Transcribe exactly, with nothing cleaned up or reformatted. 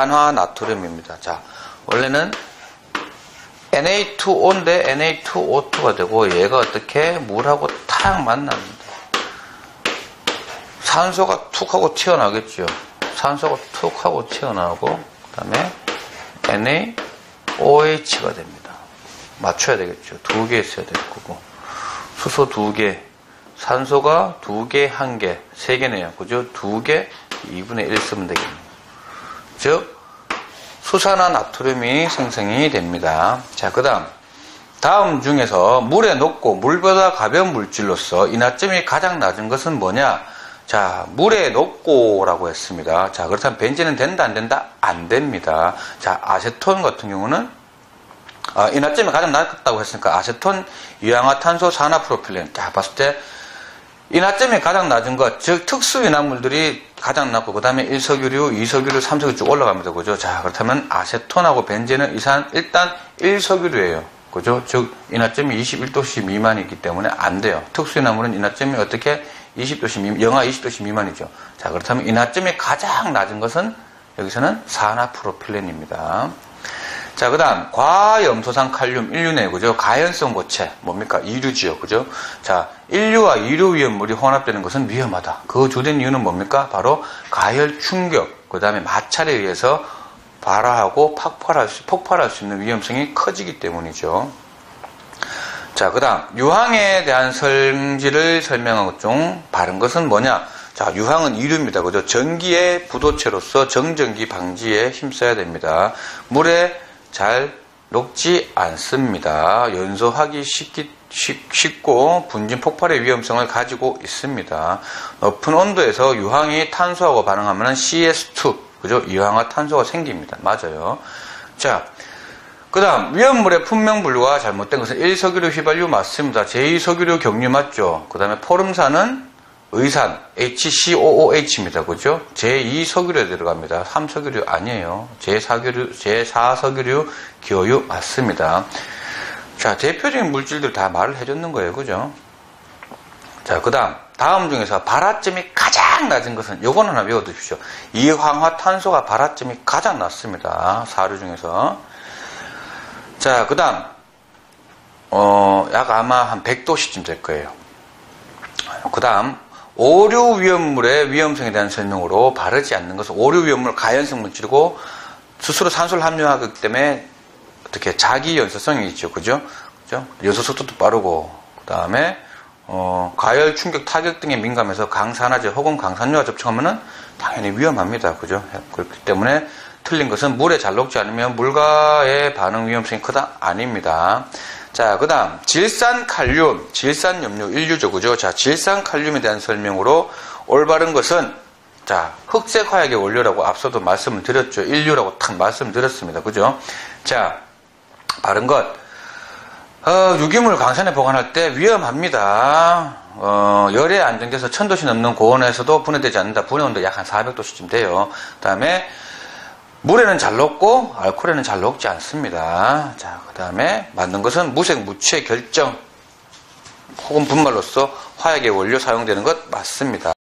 산화나트륨입니다. 자, 원래는 엔 에이 투 오인데 엔 에이 투 오 투가 되고 얘가 어떻게 물하고 탁 만납니다. 산소가 툭 하고 튀어나오겠죠. 산소가 툭 하고 튀어나오고 그 다음에 엔 에이 오 에이치가 됩니다. 맞춰야 되겠죠. 두 개 있어야 될 거고 수소 두 개, 산소가 두 개, 한 개, 세 개네요. 그죠? 두 개, 이분의 일 쓰면 되겠네요. 즉 수산화나트륨이 생성이 됩니다. 자, 그 다음 다음 중에서 물에 녹고 물보다 가벼운 물질로서 인화점이 가장 낮은 것은 뭐냐? 자, 물에 녹고 라고 했습니다. 자, 그렇다면 벤젠은 된다 안 된다? 안 됩니다. 자, 아세톤 같은 경우는 아, 인화점이 가장 낮다고 했으니까 아세톤, 이氧화탄소, 산화프로필렌. 자, 봤을 때 인화점이 가장 낮은 것, 즉 특수인화물들이 가장 낮고 그 다음에 일 석유류, 이 석유류, 삼 석유류 쭉 올라갑니다. 그죠? 자, 그렇다면 아세톤하고 벤젠은 이산 일단 일 석유류예요. 그죠? 즉 인화점이 이십일 도씨 미만이기 때문에 안 돼요. 특수인화물은 인화점이 어떻게 이십 도씨 미만, 영하 이십 도씨 미만이죠. 자, 그렇다면 인화점이 가장 낮은 것은 여기서는 산화프로필렌입니다. 자, 그 다음 과염소산 칼륨 인류네. 그죠? 가연성 고체 뭡니까? 이류지요. 그죠? 자, 인류와 이류 위험물이 혼합되는 것은 위험하다. 그 주된 이유는 뭡니까? 바로 가열 충격, 그 다음에 마찰에 의해서 발화하고 폭발할 수, 폭발할 수 있는 위험성이 커지기 때문이죠. 자, 그 다음 유황에 대한 성질을 설명한 것 중 바른 것은 뭐냐? 자, 유황은 이류입니다. 그죠? 전기의 부도체로서 정전기 방지에 힘써야 됩니다. 물에 잘 녹지 않습니다. 연소하기 쉽기, 쉽, 쉽고 분진 폭발의 위험성을 가지고 있습니다. 높은 온도에서 유황이 탄소하고 반응하면 씨 에스 투, 그죠? 이氧화탄소가 생깁니다. 맞아요. 자, 그 다음 위험물의 분명분류가 잘못된 것은 일 석유류 휘발유 맞습니다. 제이 석유류 경유 맞죠? 그 다음에 포름산은 의산 에이치 씨 오 오 에이치입니다. 그죠? 제이 석유류에 들어갑니다. 삼 석유류 아니에요. 제사 석유류, 제사 석유류 기호유 맞습니다. 자, 대표적인 물질들 다 말을 해줬는 거예요. 그죠? 자, 그 다음 다음 중에서 발화점이 가장 낮은 것은 요건 하나 외워두십시오. 이황화탄소가 발화점이 가장 낮습니다. 사류 중에서. 자, 그 다음 어, 약 아마 한 백 도씨쯤 될 거예요. 그 다음 오류 위험물의 위험성에 대한 설명으로 바르지 않는 것은 오류 위험물 가연성 물질이고 스스로 산소를 함유하기 때문에 어떻게 자기 연소성이 있죠. 그죠? 그죠? 연소 속도도 빠르고 그 다음에 어, 가열, 충격, 타격 등에 민감해서 강산화제 혹은 강산유와 접촉하면은 당연히 위험합니다. 그죠? 그렇기 때문에 틀린 것은 물에 잘 녹지 않으면 물과의 반응 위험성이 크다? 아닙니다. 자, 그 다음 질산칼륨, 질산염료 인류죠. 그죠? 자, 질산칼륨에 대한 설명으로 올바른 것은 자, 흑색 화약의 원료라고 앞서도 말씀을 드렸죠. 인류라고 탁 말씀드렸습니다. 그죠? 자, 바른 것 어, 유기물 강산에 보관할 때 위험합니다. 어, 열에 안정돼서 천 도씨 넘는 고온에서도 분해되지 않는다. 분해 온도 약 한 사백 도씨쯤 돼요. 그 다음에 물에는 잘 녹고 알코올에는 잘 녹지 않습니다. 자, 그 다음에 맞는 것은 무색 무취의 결정 혹은 분말로서 화약의 원료 사용되는 것 맞습니다.